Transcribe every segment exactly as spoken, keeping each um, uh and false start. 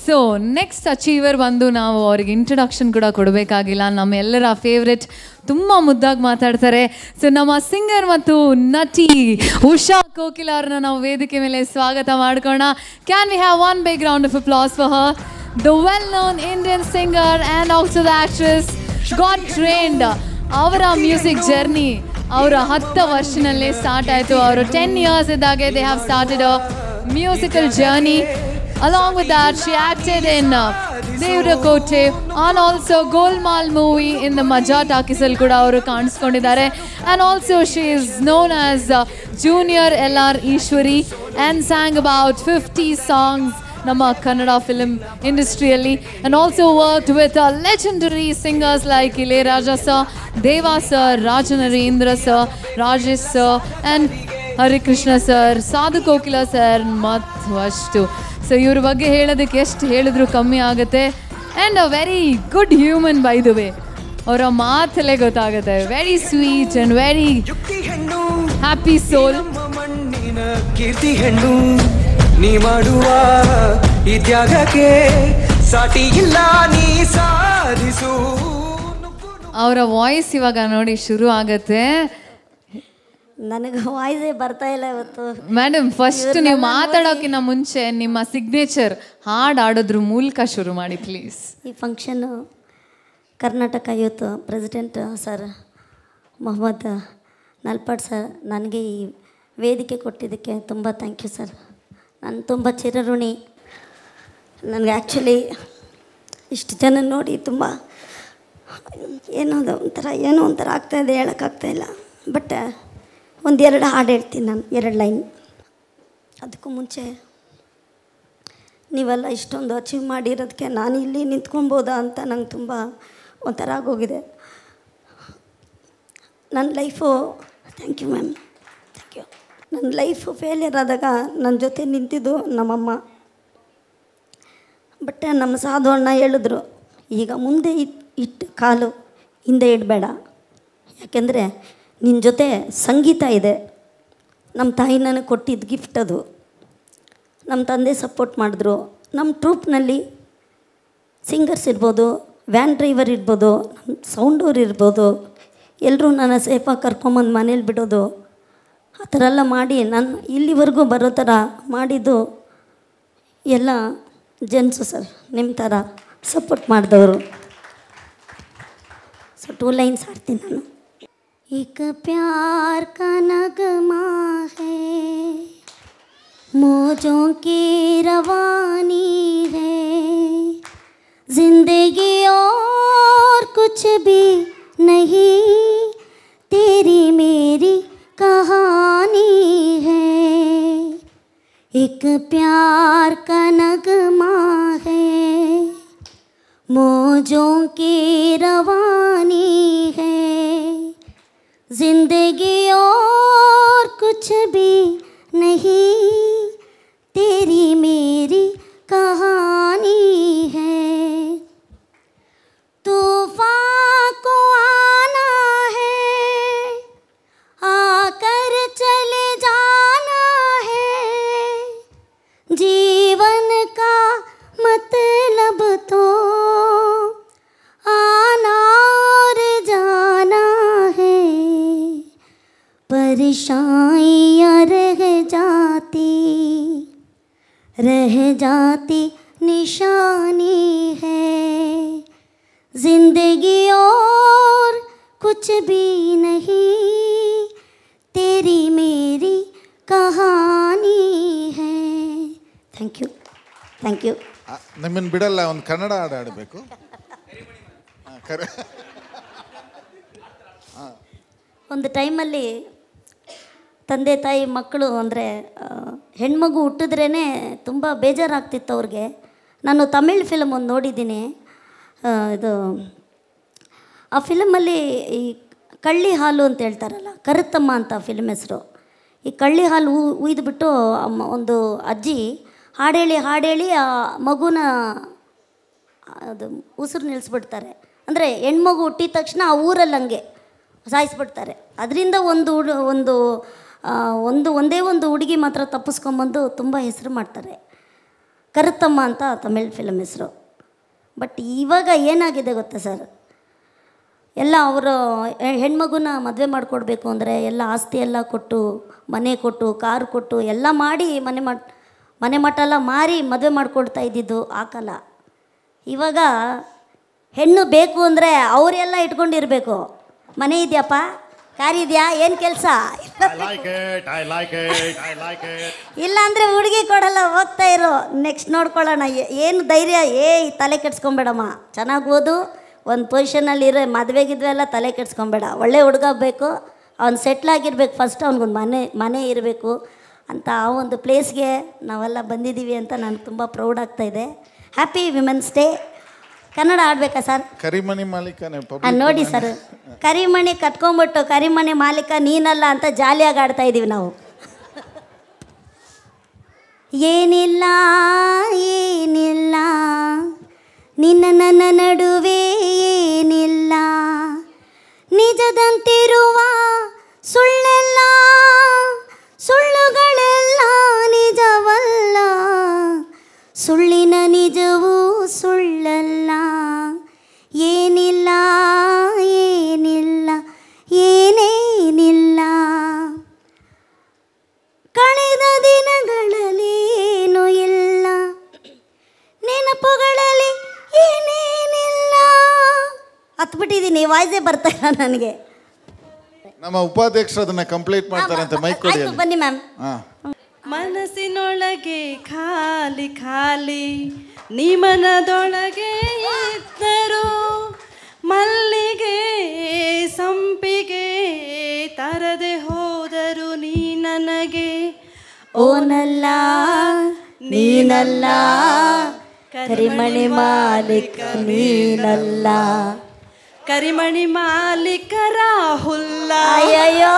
So next achiever ಬಂದು ನಾವು ಅವ್ರಿಗೆ ಇಂಟ್ರೊಡಕ್ಷನ್ ಕೂಡ ಕೊಡಬೇಕಾಗಿಲ್ಲ. ನಮ್ಮೆಲ್ಲರ ಫೇವ್ರೆಟ್, ತುಂಬ ಮುದ್ದಾಗಿ ಮಾತಾಡ್ತಾರೆ. ಸೊ ನಮ್ಮ ಸಿಂಗರ್ ಮತ್ತು ನಟಿ ಉಷಾ ಕೋಕಿಲ ಅವ್ರನ್ನ ನಾವು ವೇದಿಕೆ ಮೇಲೆ ಸ್ವಾಗತ ಮಾಡ್ಕೋಣ. Can we have one big round of applause for her, the well known Indian singer and also the actress, got trained. ಅವರ ಮ್ಯೂಸಿಕ್ ಜರ್ನಿ ಅವರ ಹತ್ತು ವರ್ಷನಲ್ಲೇ ಸ್ಟಾರ್ಟ್ ಆಯಿತು. ಅವರು ಟೆನ್ ಇಯರ್ಸ್ ಇದ್ದಾಗೆ they have started a musical journey. Along with that, she acted in uh, Devrakote and also Golmaal movie in the Maja Takisal kuda avaru kaaniskondidare. And also she is known as uh, Junior L R Ishwari and sang about fifty songs nama Kannada film industry alli, and also worked with uh, legendary singers like Ilayaraja sir, Deva sir, Rajanarendra sir, Rajesh sir and Hari Krishna sir, Sadhu Kokila sir ಮತ್ತು ಅಷ್ಟು. So ಇವ್ರ ಬಗ್ಗೆ ಹೇಳೋದಕ್ಕೆ ಎಷ್ಟು ಹೇಳಿದ್ರು ಕಮ್ಮಿ ಆಗುತ್ತೆ. And a very good human by the way, ಅವರ ಮಾತಲ್ಲೇ ಗೊತ್ತಾಗುತ್ತೆ. Very sweet and very happy soul. ಕೀರ್ತಿ ಹೆಣ್ಣು ನೀ ಮಾಡುವ ಈ ತ್ಯಾಗಕ್ಕೆ ಸಾಟಿ ಇಲ್ಲ, ನೀ ಸಾಧಿಸು. ಅವರ ವಾಯ್ಸ್ ಇವಾಗ ನೋಡಿ ಶುರು ಆಗತ್ತೆ. ನನಗೆ ವಾಯ್ಸೇ ಬರ್ತಾ ಇಲ್ಲ ಇವತ್ತು. ಮೇಡಮ್, ಫಸ್ಟ್ ನೀವು ಮಾತಾಡೋಕ್ಕಿಂತ ಮುಂಚೆ ನಿಮ್ಮ ಸಿಗ್ನೇಚರ್ ಹಾಡು ಆಡೋದ್ರ ಮೂಲಕ ಶುರು ಮಾಡಿ ಪ್ಲೀಸ್. ಈ ಫಂಕ್ಷನ್ನು Karnataka youth president sir Mohammed Nalpad sir ನನಗೆ ಈ ವೇದಿಕೆ ಕೊಟ್ಟಿದ್ದಕ್ಕೆ ತುಂಬ ಥ್ಯಾಂಕ್ ಯು ಸರ್. ನಾನು ತುಂಬ ಚಿರಋಣಿ. ನನಗೆ ಆ್ಯಕ್ಚುಲಿ ಇಷ್ಟು ಜನ ನೋಡಿ ತುಂಬ ಏನೋ ಒಂಥರ ಏನೋ ಒಂಥರ ಆಗ್ತಾಯಿದೆ, ಹೇಳೋಕ್ಕಾಗ್ತಾಯಿಲ್ಲ. ಬಟ್ ಒಂದೆರಡು ಹಾಡು ಹೇಳ್ತೀನಿ ನಾನು, ಎರಡು ಲೈನ್. ಅದಕ್ಕೂ ಮುಂಚೆ ನೀವೆಲ್ಲ ಇಷ್ಟೊಂದು ಅಚೀವ್ ಮಾಡಿರೋದಕ್ಕೆ ನಾನು ಇಲ್ಲಿ ನಿಂತ್ಕೊಬೋದಾ ಅಂತ ನಂಗೆ ತುಂಬ ಒಂಥರ ಆಗೋಗಿದೆ. ನನ್ನ life thank you ma'am, thank you. ನನ್ನ ಲೈಫು ಫೇಲಿಯರ್ ಆದಾಗ ನನ್ನ ಜೊತೆ ನಿಂತಿದ್ದು ನಮ್ಮಮ್ಮ. ಬಟ್ ನಮ್ಮ ಸಾಧು ಅಣ್ಣ ಹೇಳಿದ್ರು, ಈಗ ಮುಂದೆ ಇಟ್ಟು ಇಟ್ಟು ಕಾಲು ಹಿಂದೆ ಇಡಬೇಡ, ಯಾಕೆಂದರೆ ನಿನ್ನ ಜೊತೆ ಸಂಗೀತ ಇದೆ. ನಮ್ಮ ತಾಯಿ ನನಗೆ ಕೊಟ್ಟಿದ್ದು ಗಿಫ್ಟ್ ಅದು. ನಮ್ಮ ತಂದೆ ಸಪೋರ್ಟ್ ಮಾಡಿದ್ರು. ನಮ್ಮ ಟ್ರೂಪ್ನಲ್ಲಿ ಸಿಂಗರ್ಸ್ ಇರ್ಬೋದು, ವ್ಯಾನ್ ಡ್ರೈವರ್ ಇರ್ಬೋದು, ನಮ್ಮ ಸೌಂಡವ್ರು ಇರ್ಬೋದು, ಎಲ್ಲರೂ ನನ್ನ ಸೇಫಾಗಿ ಕರ್ಕೊಂಬಂದು ಮನೇಲಿ ಬಿಡೋದು, ಆ ಥರ ಎಲ್ಲ ಮಾಡಿ ನಾನು ಇಲ್ಲಿವರೆಗೂ ಬರೋ ಥರ ಮಾಡಿದ್ದು ಎಲ್ಲ ಜೆಂಟ್ಸು ಸರ್, ನಿಮ್ಮ ಥರ ಸಪೋರ್ಟ್ ಮಾಡಿದವರು. ಸೊ ಟೂ ಲೈನ್ಸ್ ಹಾಡ್ತೀನಿ ನಾನು. एक प्यार का नगमा है, मौजों की रवानी है, जिंदगी और कुछ भी नहीं, तेरी मेरी कहानी है. एक प्यार का नगमा है, मौजों की रवानी है, जिंदगी और कुछ भी नहीं, तेरी मेरी कहानी है. तूफान को आना है, आकर चले जाना है, जीवन का मतलब तो आना और जाना है. परेशानियाँ रह जाती रह जाती निशानी है, जिंदगी और कुछ भी नहीं, तेरी मेरी कहानी है. Thank you, thank you. ನಿಮ್ಮನ್ನು ಬಿಡಲ್ಲ, ಒಂದು ಕನ್ನಡ ಹಾಡು ಆಡಬೇಕು. ಒಂದು ಟೈಮಲ್ಲಿ ತಂದೆ ತಾಯಿ ಮಕ್ಕಳು ಅಂದರೆ ಹೆಣ್ಮಗು ಹುಟ್ಟಿದ್ರೇ ತುಂಬ ಬೇಜಾರಾಗ್ತಿತ್ತು ಅವ್ರಿಗೆ. ನಾನು ತಮಿಳ್ ಫಿಲಮ್ ಒಂದು ನೋಡಿದ್ದೀನಿ. ಇದು ಆ ಫಿಲಮಲ್ಲಿ ಈ ಕಳ್ಳಿ ಹಾಲು ಅಂತ ಹೇಳ್ತಾರಲ್ಲ, ಕರುತ್ತಮ್ಮ ಅಂತ ಫಿಲ್ಮ್ ಹೆಸರು. ಈ ಕಳ್ಳಿ ಹಾಲು ಉಯ್ದುಬಿಟ್ಟು ಒಂದು ಅಜ್ಜಿ ಹಾಡೇಳಿ ಹಾಡೇಳಿ ಆ ಮಗುನ ಅದು ಉಸಿರು ನಿಲ್ಲಿಸ್ಬಿಡ್ತಾರೆ. ಅಂದರೆ ಹೆಣ್ಮಗು ಹುಟ್ಟಿದ ತಕ್ಷಣ ಆ ಊರಲ್ಲಿ ಹಂಗೆ ಸಾಯಿಸ್ಬಿಡ್ತಾರೆ. ಅದರಿಂದ ಒಂದು ಒಂದು ಒಂದು ಒಂದೇ ಒಂದು ಹುಡುಗಿ ಮಾತ್ರ ತಪ್ಪಿಸ್ಕೊಂಬಂದು ತುಂಬ ಹೆಸರು ಮಾಡ್ತಾರೆ. ಕರುತಮ್ಮ ಅಂತ ತಮಿಳ್ ಫಿಲಮ್ ಹೆಸರು. ಬಟ್ ಇವಾಗ ಏನಾಗಿದೆ ಗೊತ್ತಾ ಸರ್, ಎಲ್ಲ ಅವರು ಹೆಣ್ಮಗುನ ಮದುವೆ ಮಾಡಿಕೊಡ್ಬೇಕು ಅಂದರೆ ಎಲ್ಲ ಆಸ್ತಿ ಎಲ್ಲ ಕೊಟ್ಟು, ಮನೆ ಕೊಟ್ಟು, ಕಾರು ಕೊಟ್ಟು ಎಲ್ಲ ಮಾಡಿ ಮನೆ ಮಾಡಿ ಮನೆ ಮಠ ಎಲ್ಲ ಮಾರಿ ಮದುವೆ ಮಾಡಿಕೊಡ್ತಾ ಇದ್ದಿದ್ದು ಆ ಕಾಲ. ಇವಾಗ ಹೆಣ್ಣು ಬೇಕು ಅಂದರೆ ಅವರೆಲ್ಲ ಇಟ್ಕೊಂಡಿರಬೇಕು. ಮನೆ ಇದೆಯಪ್ಪ, ಕಾರ್ ಇದೆಯಾ, ಏನು ಕೆಲಸ, ಇಲ್ಲ ಅಂದರೆ ಹುಡುಗಿ ಕೊಡಲ್ಲ, ಹೋಗ್ತಾ ಇರೋ ನೆಕ್ಸ್ಟ್ ನೋಡ್ಕೊಳ್ಳೋಣ. ಏನು ಧೈರ್ಯ, ಏ ತಲೆ ಕೆಡ್ಸ್ಕೊಬೇಡಮ್ಮ, ಚೆನ್ನಾಗಿ ಓದು, ಒಂದು ಪೊಸಿಷನಲ್ಲಿ ಇರೋ, ಮದುವೆ ಗಿದ್ವೆ ಎಲ್ಲ ತಲೆ ಕೆಡ್ಸ್ಕೊಬೇಡ, ಒಳ್ಳೆ ಹುಡುಗ ಬೇಕು, ಅವ್ನು ಸೆಟ್ಲಾಗಿರ್ಬೇಕು, ಫಸ್ಟ್ ಅವ್ನಿಗೊಂದು ಮನೆ ಮನೆ ಇರಬೇಕು ಅಂತ ಆ ಒಂದು ಪ್ಲೇಸ್ಗೆ ನಾವೆಲ್ಲ ಬಂದಿದ್ದೀವಿ ಅಂತ ನನಗೆ ತುಂಬ ಪ್ರೌಡ್ ಆಗ್ತಾಯಿದೆ. Happy women's day. ಕನ್ನಡ ಆಡಬೇಕಾ ಸರ್? ಕರಿಮಣಿ ಮಾಲೀಕನೇ ನೋಡಿ ಸರ್, ಕರಿಮಣಿ ಕಟ್ಕೊಂಡ್ಬಿಟ್ಟು ಕರಿಮಣಿ ಮಾಲೀಕ ನೀನಲ್ಲ ಅಂತ ಜಾಲಿಯಾಗಿ ಆಡ್ತಾ ಇದ್ದೀವಿ ನಾವು. ಏನಿಲ್ಲ ಏನಿಲ್ಲ ನಿನ್ನ ನನ್ನ ನಡುವೆ ಏನಿಲ್ಲ, ನಿಜದಂತಿರುವ ಸುಳ್ಳೆಲ್ಲ ಸುಳ್ಳುಗಳೆಲ್ಲ ನಿಜವಲ್ಲ, ಸುಳ್ಳಿನ ನಿಜವೂ ಸುಳ್ಳಲ್ಲ. ಏನಿಲ್ಲ ಏನಿಲ್ಲ ಏನೇನಿಲ್ಲ, ಕಳೆದ ದಿನಗಳಲ್ಲೇನೂ ಇಲ್ಲ, ನೆನಪುಗಳಲ್ಲಿ ಏನೇನಿಲ್ಲ. ಹತ್ಬಿಟ್ಟಿದ್ದೀನಿ, ವಾಯ್ಸೇ ಬರ್ತಾ ಇಲ್ಲ ನನಗೆ. ನಮ್ಮ ಉಪಾಧ್ಯಕ್ಷರು ಅದನ್ನ ಕಂಪ್ಲೀಟ್ ಮಾಡ್ತಾರೆ ಅಂತ ಮೈಕ್ ಕೊಡಿ. ಬನ್ನಿ ಮ್ಯಾಮ್. ಮನಸ್ಸಿನೊಳಗೆ ಖಾಲಿ ಖಾಲಿ ನೀ ಮನದೊಳಗೆ ಇದ್ದರು, ಮಲ್ಲಿಗೆ ಸಂಪಿಗೆ ತರದೆ ಹೋದರು ನೀ ನನಗೆ. ಓನಲ್ಲ ನೀನಲ್ಲ ಕರಿಮಣಿ ಮಾಲೀಕ ನೀನಲ್ಲ, ಕರಿಮಣಿ ಮಾಲೀಕ ರಾಹುಲ್ಲ. ಅಯ್ಯಯ್ಯೋ,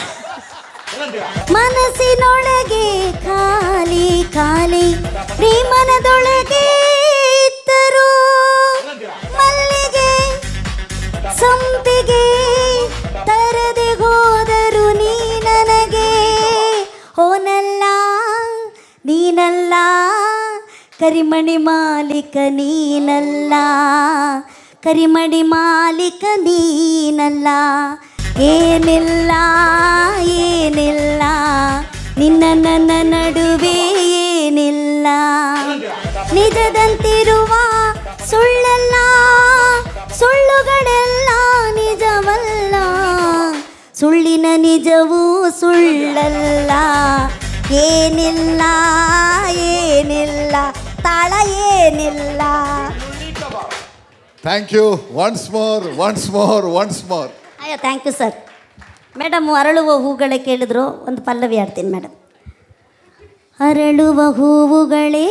ಮನಸ್ಸಿನೊಳಗೆ ಖಾಲಿ ಖಾಲಿ ನೀ ಮನದೊಳಗೆ ಇದ್ದರು, ಮಲ್ಲಿಗೆ ಸಂಪಿಗೆ ತರದೆ ಹೋದರು ನೀ ನನಗೆ. ಓನಲ್ಲ ನೀನಲ್ಲ ಕರಿಮಣಿ ಮಾಲೀಕ ನೀನಲ್ಲ, ಕರಿಮಣಿ ಮಾಲೀಕ ನೀನಲ್ಲ. ಏನಿಲ್ಲ ಏನಿಲ್ಲ ನಿನ್ನ ನನ್ನ ನಡುವೆ ಏನಿಲ್ಲ, ನಿಜದಂತಿರುವ ಸುಳ್ಳಲ್ಲ ಸುಳ್ಳುಗಳೆಲ್ಲ ನಿಜವಲ್ಲ, ಸುಳ್ಳಿನ ನಿಜವೂ ಸುಳ್ಳಲ್ಲ. ಏನಿಲ್ಲ ಏನಿಲ್ಲ ತಾಳ ಏನಿಲ್ಲ. Thank you. Once more once more once more. ಅಯ್ಯೋ ಥ್ಯಾಂಕ್ ಯು ಸರ್. ಮೇಡಮ್, ಅರಳುವ ಹೂಗಳೇ ಕೇಳಿದ್ರು, ಒಂದು ಪಲ್ಲವಿ ಆಡ್ತೀನಿ ಮೇಡಮ್. ಅರಳುವ ಹೂವುಗಳೇ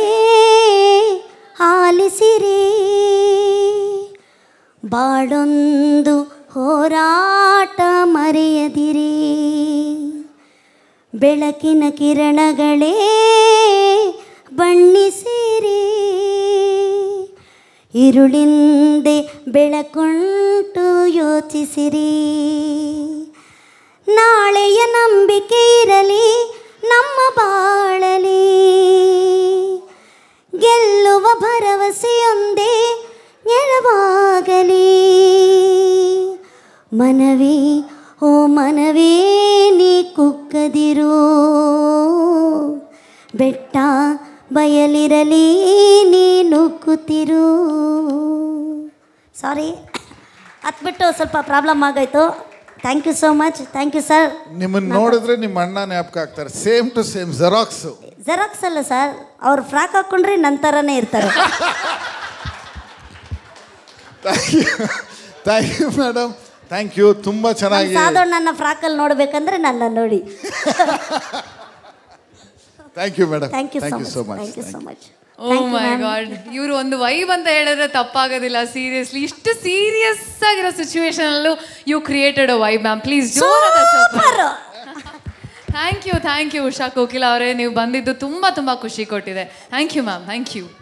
ಆಲಿಸಿರಿ, ಬಾಳೊಂದು ಹೋರಾಟ ಮರೆಯದಿರಿ, ಬೆಳಕಿನ ಕಿರಣಗಳೇ ಬಣ್ಣಿಸಿರಿ, ഇരുളിಂದೆ ಬೆಳಕುಂಟು ಯೋಚಿಸಿರಿ, ನಾಳೆಯ ನಂಬಿಕೆ ಇರಲಿ ನಮ್ಮ ಬಾಳಲಿ, ಗೆಲ್ಲುವ ಭರವಸೆಯೊಂದೇ ನೆರವಾಗಲಿ. ಮನವೇ ಓ ಮನವೇ ನೀ ಕುಕ್ಕದಿರು, ಬೆಟ್ಟ ಬಯಲಿರಲಿ ನೀ ನುಗ್ಗುತ್ತಿರು. ಸಾರಿ, ಹತ್ಬಿಟ್ಟು ಸ್ವಲ್ಪ ಪ್ರಾಬ್ಲಮ್ ಆಗೋಯ್ತು. Thank you so much. Thank you sir. ನಿಮ್ಮನ್ನು ನೋಡಿದ್ರೆ ನಿಮ್ಮ ಅಣ್ಣ ಜ್ಞಾಪಕ ಆಗ್ತಾರೆ. Same to same xerox. Xerox ಅಲ್ಲ ಸರ್, ಅವ್ರು ಫ್ರಾಕ್ ಹಾಕ್ಕೊಂಡ್ರೆ ನನ್ನ ಥರನೇ ಇರ್ತಾರೆ. Thank you thank you madam. Thank you. ತುಂಬ ಚೆನ್ನಾಗಿ. ಸಾಧಾರಣ ನನ್ನ ಫ್ರಾಕಲ್ಲಿ ನೋಡಬೇಕಂದ್ರೆ ನನ್ನ ನೋಡಿ. Thank you madam. Thank you thank you so so much. Thank you so much. Oh my god, ಇವರು ಒಂದು ವೈಬ್ ಅಂತ ಹೇಳಿದ್ರೆ ತಪ್ಪಾಗೋದಿಲ್ಲ. ಸೀರಿಯಸ್ಲಿ ಇಷ್ಟು ಸೀರಿಯಸ್ ಆಗಿರೋ ಸಿಚುವೇಶನ್ ಅಲ್ಲೂ you created a vibe ma'am. Please thank you thank you Usha Kokila ಅವರೇ, ನೀವು ಬಂದಿದ್ದು ತುಂಬ ತುಂಬ ಖುಷಿ ಕೊಟ್ಟಿದೆ. Thank you ma'am. Thank you.